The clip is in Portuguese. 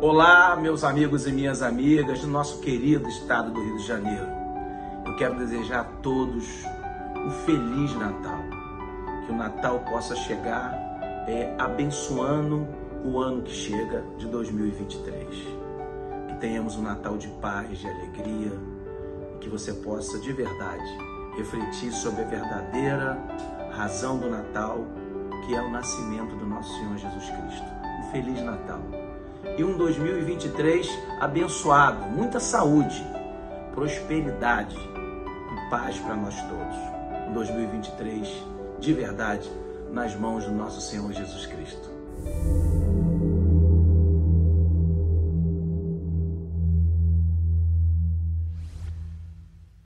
Olá, meus amigos e minhas amigas do nosso querido estado do Rio de Janeiro. Eu quero desejar a todos um Feliz Natal. Que o Natal possa chegar abençoando o ano que chega de 2023. Que tenhamos um Natal de paz, de alegria e que você possa de verdade refletir sobre a verdadeira razão do Natal, que é o nascimento do nosso Senhor Jesus Cristo. Um Feliz Natal. E um 2023 abençoado, muita saúde, prosperidade e paz para nós todos. Um 2023 de verdade nas mãos do nosso Senhor Jesus Cristo.